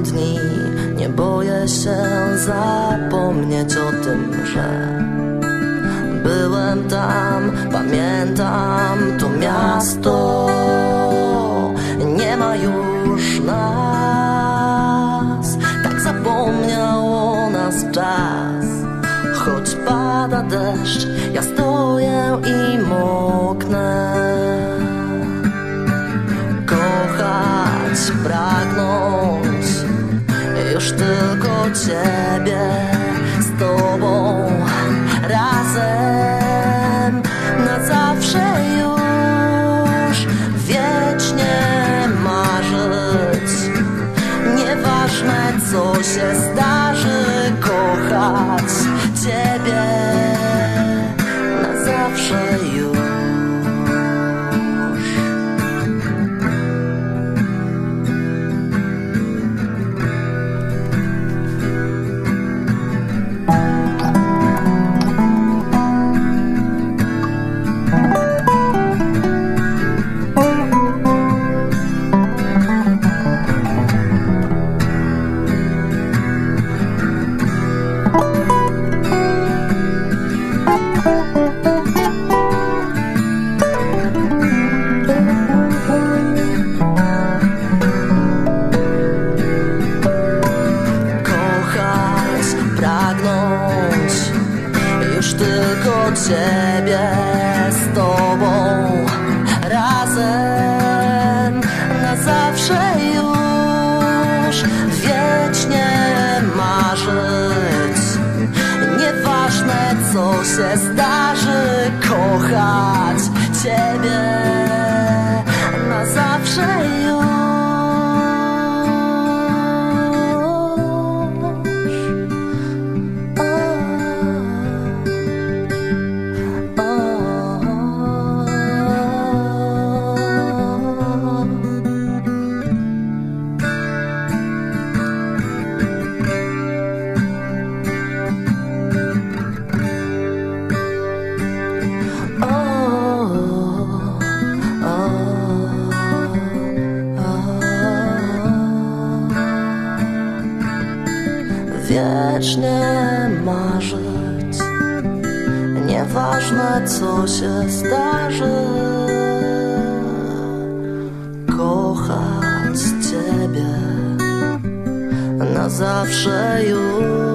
dni. Nie boję się zapomnieć o tym, że byłem tam. Pamiętam to miasto. Nie ma już nas. Tak zapomniał o nas czas. Choć pada deszcz, ja stoję i moknę. Kochać, pragnąć już tylko Ciebie, z Tobą razem na zawsze już. Wiecznie marzyć, nieważne co się zdarzy. Kochać Ciebie na zawsze już. Już tylko Ciebie, z Tobą razem na zawsze już. Wiecznie marzyć, nieważne co się zdarzy. Kochać Ciebie na zawsze już. Wiecznie marzyć, nieważne co się zdarzy. Kochać Ciebie na zawsze już.